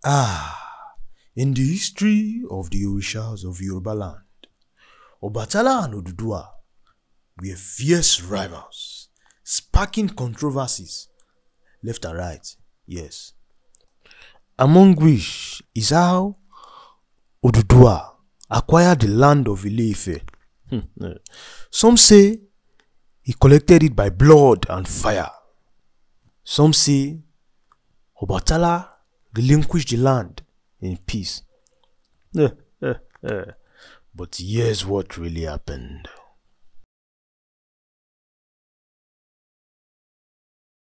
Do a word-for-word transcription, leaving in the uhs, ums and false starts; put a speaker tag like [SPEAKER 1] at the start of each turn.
[SPEAKER 1] Ah, in the history of the orishas of Yoruba land, Obatala and Oduduwa were fierce rivals, sparking controversies left and right, yes. Among which is how Oduduwa acquired the land of Ile-Ife. Some say he collected it by blood and fire. Some say Obatala relinquished the land in peace. But here's what really happened.